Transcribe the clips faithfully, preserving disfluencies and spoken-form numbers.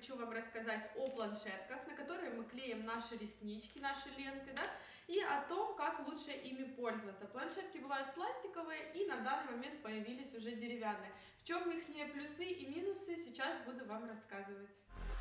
хочу вам рассказать о планшетках, на которые мы клеим наши реснички, наши ленты, да, и о том, как лучше ими пользоваться. Планшетки бывают пластиковые, и на данный момент появились уже деревянные. В чем их плюсы и минусы, сейчас буду вам рассказывать.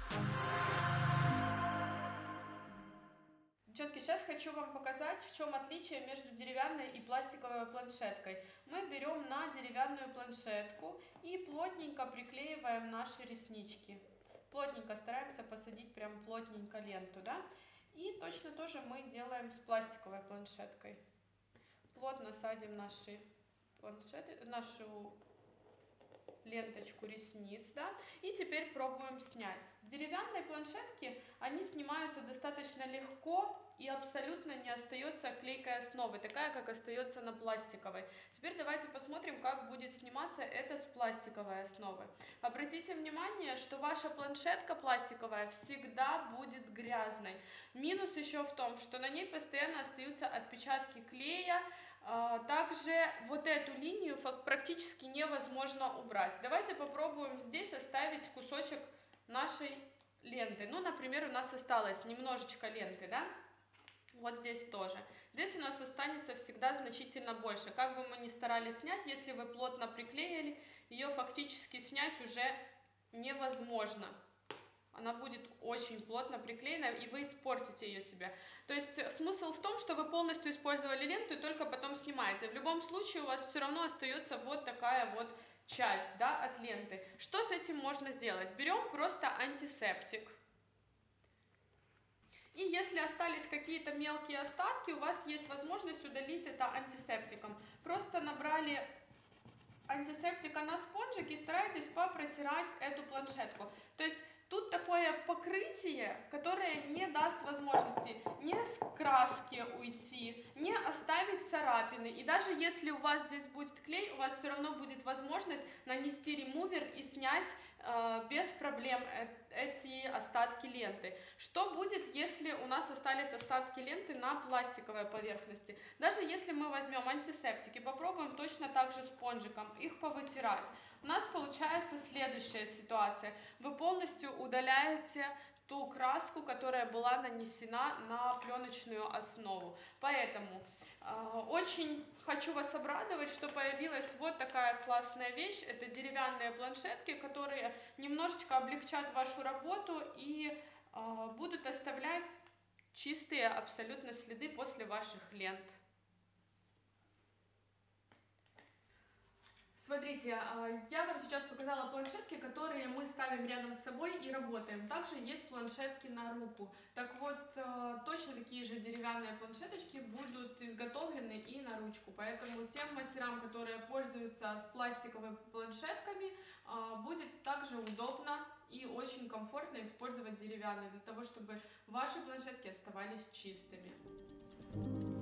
Девчонки, сейчас хочу вам показать, в чем отличие между деревянной и пластиковой планшеткой. Мы берем на деревянную планшетку и плотненько приклеиваем наши реснички. Плотненько стараемся посадить прям плотненько ленту, да? И точно то же мы делаем с пластиковой планшеткой. Плотно садим наши планшеты, нашу ленточку ресниц, да, и теперь пробуем снять. С деревянной планшетки они снимаются достаточно легко и абсолютно не остается клейкой основы, такая, как остается на пластиковой. Теперь давайте посмотрим, как будет сниматься это с пластиковой основы. Обратите внимание, что ваша планшетка пластиковая всегда будет грязной. Минус еще в том, что на ней постоянно остаются отпечатки клея. Также вот эту линию практически невозможно убрать. Давайте попробуем здесь оставить кусочек нашей ленты. Ну, например, у нас осталось немножечко ленты, да? Вот здесь тоже. Здесь у нас останется всегда значительно больше. Как бы мы ни старались снять, если вы плотно приклеили, ее фактически снять уже невозможно. Она будет очень плотно приклеена, и вы испортите ее себе. То есть смысл в том, что вы полностью использовали ленту и только потом снимаете. В любом случае у вас все равно остается вот такая вот часть, да, от ленты. Что с этим можно сделать? Берем просто антисептик. И если остались какие-то мелкие остатки, у вас есть возможность удалить это антисептиком. Просто набрали антисептика на спонжик и старайтесь попротирать эту планшетку. То есть тут такое покрытие, которое не даст возможности ни с краски уйти, ни оставить царапины. И даже если у вас здесь будет клей, у вас все равно будет возможность нанести ремувер и снять э, без проблем э эти остатки ленты. Что будет, если у нас остались остатки ленты на пластиковой поверхности? Даже если мы возьмем антисептик и попробуем точно так же спонжиком их повытирать, у нас получается следующая ситуация. Вы полностью удаляете ту краску, которая была нанесена на пленочную основу. Поэтому э, очень хочу вас обрадовать, что появилась вот такая классная вещь. Это деревянные планшетки, которые немножечко облегчат вашу работу и э, будут оставлять чистые абсолютно следы после ваших лент. Смотрите, я вам сейчас показала планшетки, которые мы ставим рядом с собой и работаем. Также есть планшетки на руку. Так вот, точно такие же деревянные планшеточки будут изготовлены и на ручку. Поэтому тем мастерам, которые пользуются с пластиковыми планшетками, будет также удобно и очень комфортно использовать деревянные, для того, чтобы ваши планшетки оставались чистыми.